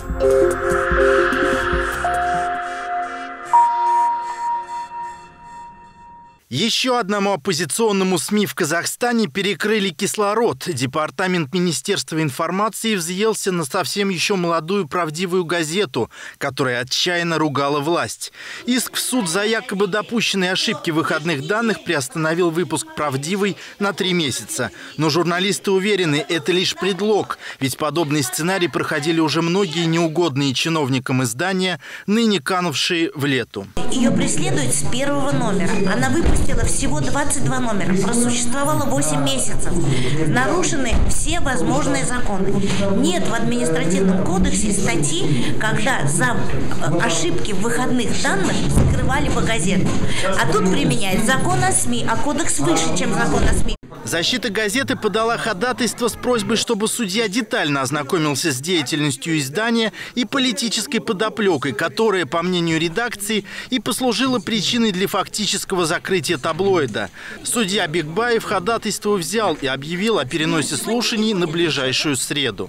Еще одному оппозиционному СМИ в Казахстане перекрыли кислород. Департамент Министерства информации взъелся на совсем еще молодую правдивую газету, которая отчаянно ругала власть. Иск в суд за якобы допущенные ошибки выходных данных приостановил выпуск «Правдивой» на 3 месяца. Но журналисты уверены, это лишь предлог, ведь подобный сценарий проходили уже многие неугодные чиновникам издания, ныне канувшие в лету. Ее преследуют с 1-го номера. Она выпустила всего 22 номера, просуществовала 8 месяцев. Нарушены все возможные законы. Нет в административном кодексе статьи, когда за ошибки в выходных данных скрывали бы газету. А тут применяет закон о СМИ, а кодекс выше, чем закон о СМИ. Защита газеты подала ходатайство с просьбой, чтобы судья детально ознакомился с деятельностью издания и политической подоплекой, которая, по мнению редакции, и послужила причиной для фактического закрытия таблоида. Судья Бекбаев ходатайство взял и объявил о переносе слушаний на ближайшую среду.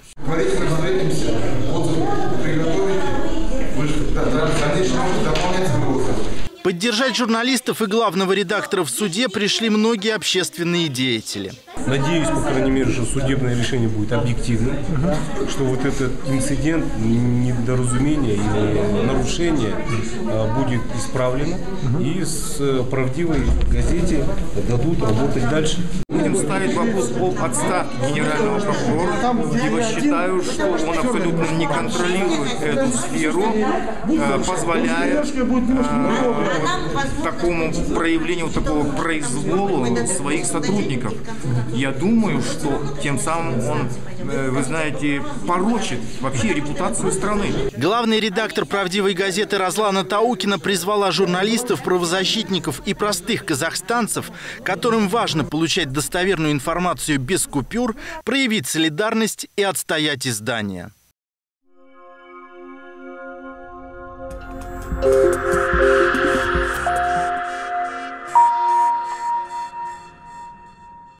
Поддержать журналистов и главного редактора в суде пришли многие общественные деятели. Надеюсь, по крайней мере, что судебное решение будет объективным, что вот этот инцидент, недоразумение или нарушение будет исправлено и с правдивой газете дадут работать дальше. Будем ставить вопрос об отставке генерального прокурора, ибо считаю, что он абсолютно не контролирует эту сферу, позволяя такому проявлению, такого произволу своих сотрудников. Я думаю, что тем самым он, вы знаете, порочит вообще репутацию страны. Главный редактор «Правдивой газеты» Розлана Таукина призвала журналистов, правозащитников и простых казахстанцев, которым важно получать достоверную информацию без купюр, проявить солидарность и отстоять издание.